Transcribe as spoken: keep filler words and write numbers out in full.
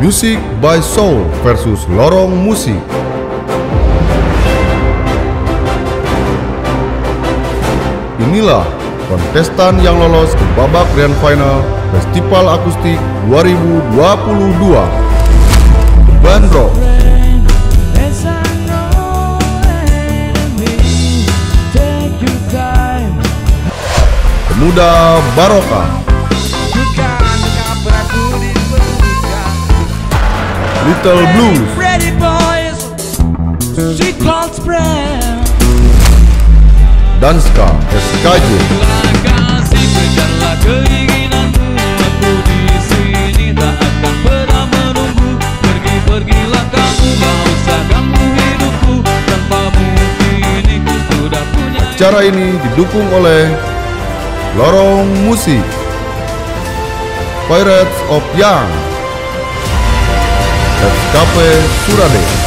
Music by Soul versus Lorong Musik. Inilah kontestan yang lolos ke babak grand final Festival Akustik dua ribu dua puluh dua. Bandro, Pemuda Barokah, Little Blues, Danska S K J, acara ini didukung oleh Lorong Musik, Pirates of Young, F K P Surade.